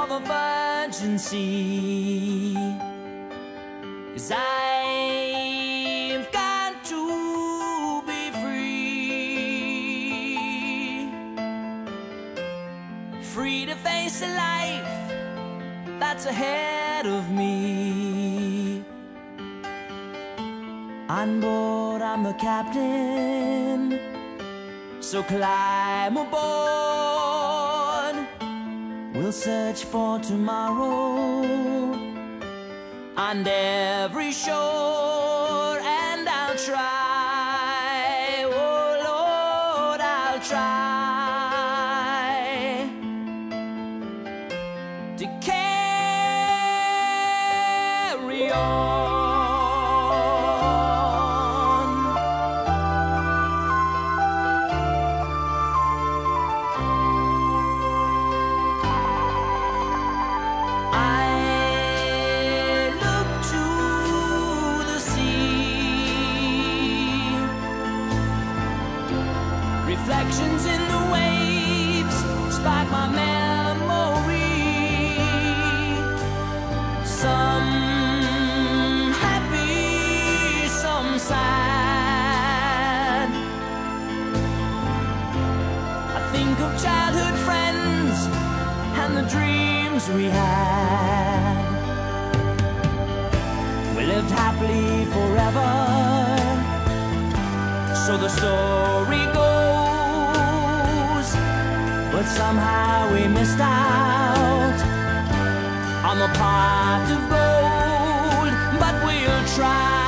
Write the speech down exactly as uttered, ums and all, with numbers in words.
of a virgin sea. 'Cause I've got to be free, free to face the life that's ahead of me. On board, I'm the captain, so climb aboard. We'll search for tomorrow on every shore, and I'll try, oh Lord, I'll try to carry on. Reflections in the waves spark my memory. Some happy, some sad. I think of childhood friends and the dreams we had. We lived happily forever, so the story goes. But somehow we missed out on the pot of gold. But we'll try.